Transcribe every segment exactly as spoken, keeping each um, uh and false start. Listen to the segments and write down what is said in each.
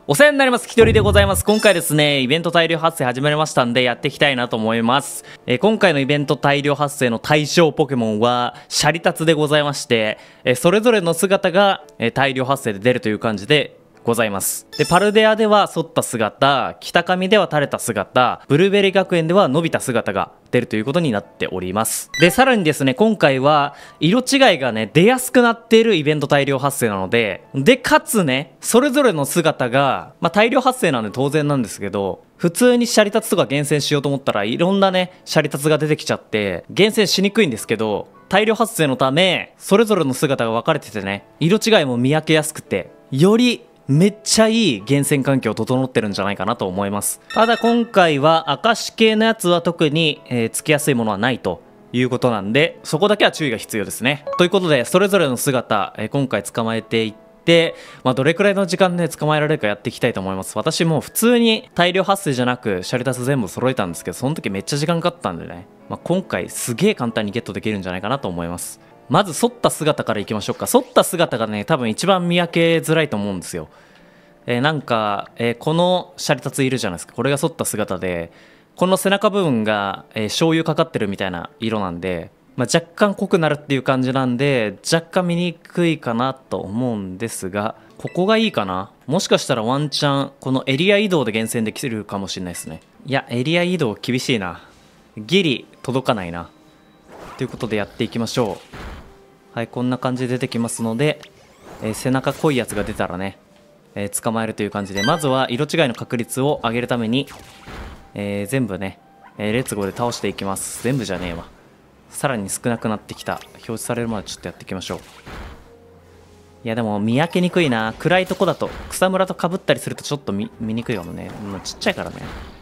お世話になります。ひとりでございます。今回ですね、イベント大量発生始まりましたんで、やっていきたいなと思います。えー、今回のイベント大量発生の対象ポケモンは、シャリタツでございまして、えー、それぞれの姿が、えー、大量発生で出るという感じで、ございます。で、パルデアでは反った姿、北上では垂れた姿、ブルーベリー学園では伸びた姿が出るということになっております。で、さらにですね、今回は色違いがね、出やすくなっているイベント大量発生なので、で、かつね、それぞれの姿が、まあ大量発生なんで当然なんですけど、普通にシャリタツとか厳選しようと思ったらいろんなね、シャリタツが出てきちゃって、厳選しにくいんですけど、大量発生のため、それぞれの姿が分かれててね、色違いも見分けやすくて、よりめっちゃいい厳選環境整ってるんじゃないかなと思います。ただ今回は明石系のやつは特に、えー、つきやすいものはないということなんで、そこだけは注意が必要ですね。ということでそれぞれの姿、えー、今回捕まえていって、まあ、どれくらいの時間で捕まえられるかやっていきたいと思います。私も普通に大量発生じゃなくシャリタス全部揃えたんですけど、その時めっちゃ時間かかったんでね、まあ、今回すげえ簡単にゲットできるんじゃないかなと思います。まず反った姿からいきましょうか。反った姿がね、多分一番見分けづらいと思うんですよ。えー、なんか、えー、このシャリタツいるじゃないですか。これが反った姿で、この背中部分が、えー、醤油かかってるみたいな色なんで、まあ、若干濃くなるっていう感じなんで、若干見にくいかなと思うんですが、ここがいいかな。もしかしたらワンチャンこのエリア移動で厳選できるかもしれないですね。いや、エリア移動厳しいな。ギリ届かないな。ということでやっていきましょう。はい、こんな感じで出てきますので、えー、背中濃いやつが出たらね、えー、捕まえるという感じで、まずは色違いの確率を上げるために、えー、全部ね、えー、レッツゴーで倒していきます。全部じゃねえわ。さらに少なくなってきた。表示されるまでちょっとやっていきましょう。いやでも見分けにくいな。暗いとこだと草むらとかぶったりするとちょっと 見, 見にくいかもね。もうちっちゃいからね。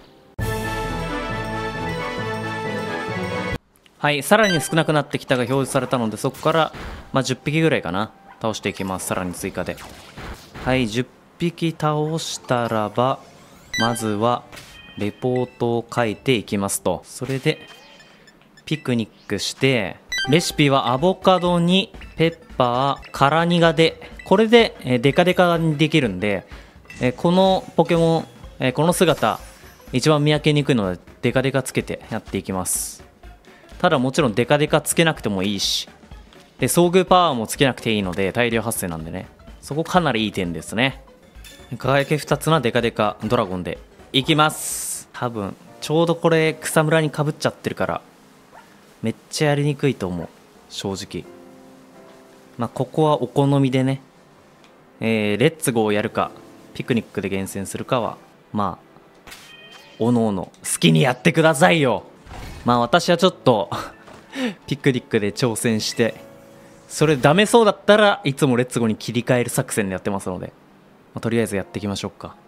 はい、さらに少なくなってきたが表示されたので、そこから、まあ、じゅっぴきぐらいかな、倒していきます。さらに追加で、はい、じゅっぴき倒したらば、まずはレポートを書いていきますと。それでピクニックして、レシピはアボカドにペッパー辛苦で、これでえデカデカにできるんで、えこのポケモン、えこの姿一番見分けにくいのでデカデカつけてやっていきます。ただもちろんデカデカつけなくてもいいし、で遭遇パワーもつけなくていいので大量発生なんでね、そこかなりいい点ですね。輝きふたつなデカデカドラゴンでいきます。多分ちょうどこれ草むらにかぶっちゃってるからめっちゃやりにくいと思う、正直。まあここはお好みでね、えー、レッツゴーをやるかピクニックで厳選するかはまあおのおの好きにやってくださいよ。まあ私はちょっとピクニックで挑戦して、それダメそうだったらいつもレッツゴーに切り替える作戦でやってますので、まあ、とりあえずやっていきましょうか。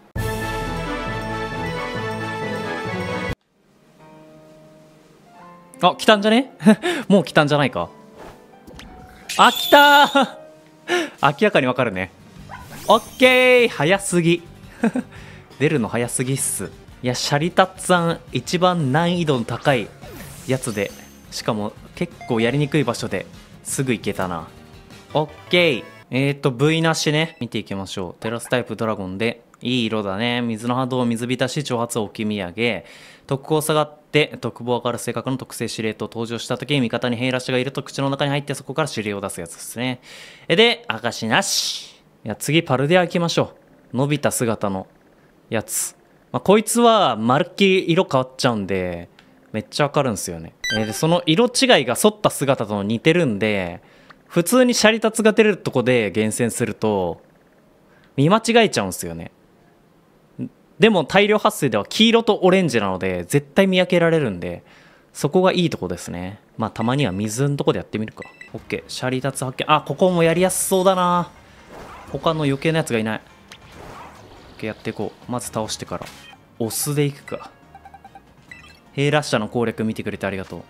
あ、来たんじゃねもう来たんじゃないか。あ、来たー明らかにわかるね。オッケー、早すぎ出るの早すぎっす。いや、シャリタッツァン一番難易度の高いやつで、しかも結構やりにくい場所ですぐ行けたな。オッケー。えーと V なしね、見ていきましょう。テラスタイプドラゴンでいい色だね。水の波動、水浸し、挑発を置き土産、特攻下がって特防上がる性格の特性指令と登場した時に味方にヘイラッシュがいると口の中に入って、そこから指令を出すやつですね。で証なし。いや、次パルデア行きましょう。伸びた姿のやつ、まあ、こいつはまるっきり色変わっちゃうんでめっちゃわかるんですよね。えー、でその色違いが反った姿と似てるんで、普通にシャリタツが出れるとこで厳選すると見間違えちゃうんですよね。でも大量発生では黄色とオレンジなので絶対見分けられるんで、そこがいいとこですね。まあたまには水のとこでやってみるか。 OK、 シャリタツ発見。あ、ここもやりやすそうだな。他の余計なやつがいない。 OK、 やっていこう。まず倒してからオスでいくか。ヘイラッシャーの攻略見てくれてありがとう。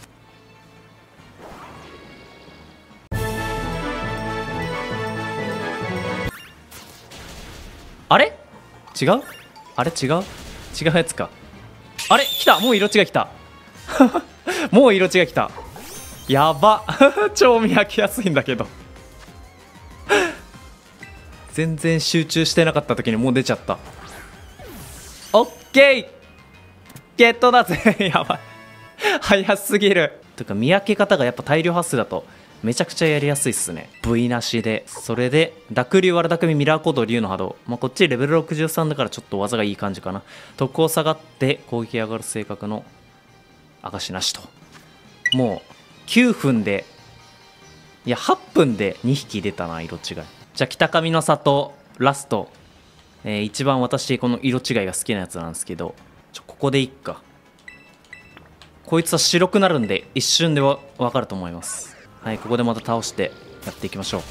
あれ違うあれ違う違うやつか。あれ来た。もう色違い来たもう色違い来た。やば超見分けやすいんだけど全然集中してなかった時にもう出ちゃった。オッケーゲットだぜやばい早すぎる。というか見分け方がやっぱ大量発生だとめちゃくちゃやりやすいっすね。 V なしで。それで濁流悪巧みミラーコード竜の波動、まあ、こっちレベルろくじゅうさんだからちょっと技がいい感じかな。特攻下がって攻撃上がる性格の証なしと。もうきゅうふんで、いやはっぷんでにひき出たな、色違い。じゃあ北上の里ラスト、えー、一番私この色違いが好きなやつなんですけど、ちょここでいっか。こいつは白くなるんで一瞬でわ分かると思います。はい、ここでまた倒してやっていきましょう。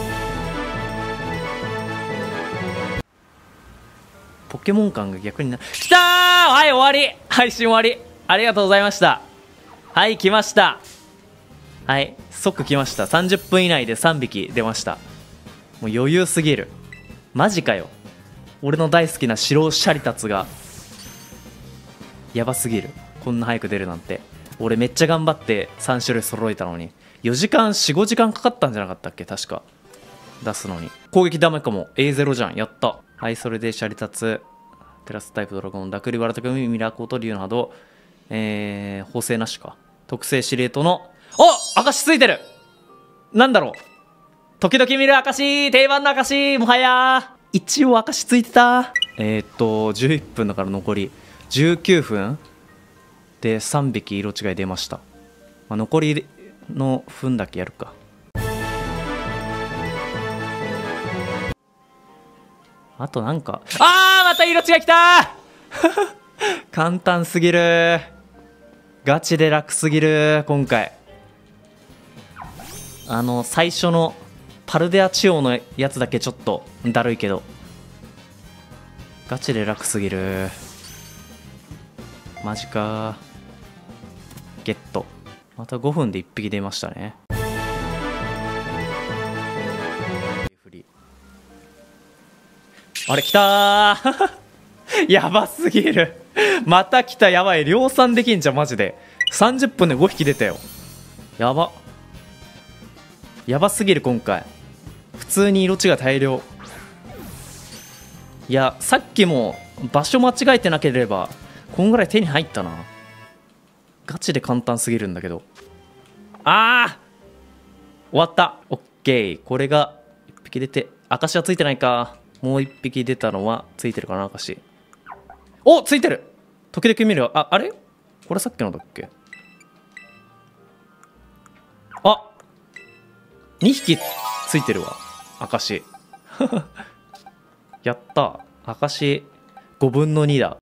ポケモン感が逆にな、きたー。はい終わり、配信終わり、ありがとうございました。はい来ました。はい即来ました。さんじゅっぷん以内でさんびき出ました。もう余裕すぎる。マジかよ。俺の大好きな白シャリタツがやばすぎる。こんな早く出るなんて。俺めっちゃ頑張ってさん種類揃えたのによじかんよん、ごじかんかかったんじゃなかったっけ、確か出すのに。攻撃ダメかも。 エーゼロ じゃん。やった。はい、それでシャリタツ、テラスタイプドラゴン、濁流悪巧みミラーコート竜の波動、えー、補正なしか。特性司令塔の、お証ついてる。なんだろう、時々見る証、定番の証、もはや一応証ついてた。えー、っとじゅういっぷんだから残りじゅうきゅうふんでさんびき色違い出ました。まあ、残りの分だけやるか。あとなんか、あーまた色違いきた簡単すぎる。ガチで楽すぎる今回。あの最初のパルデアチオのやつだけちょっとだるいけどガチで楽すぎる。マジか。ゲット。またごふんでいっぴき出ましたね。あれ来たーやばすぎるまた来た。やばい、量産できんじゃんマジで。さんじゅっぷんでごひき出たよ。やばやばすぎる今回。普通に色違い大量。いやさっきも場所間違えてなければこんぐらい手に入ったな。ガチで簡単すぎるんだけど。あー終わった。オッケー。これがいっぴき出て、証はついてないか。もういっぴき出たのはついてるかな、証。おついてる。時々見るよ。ああれこれさっきのだっけ。あにひきついてるわ証やった。証ごぶんのにだ。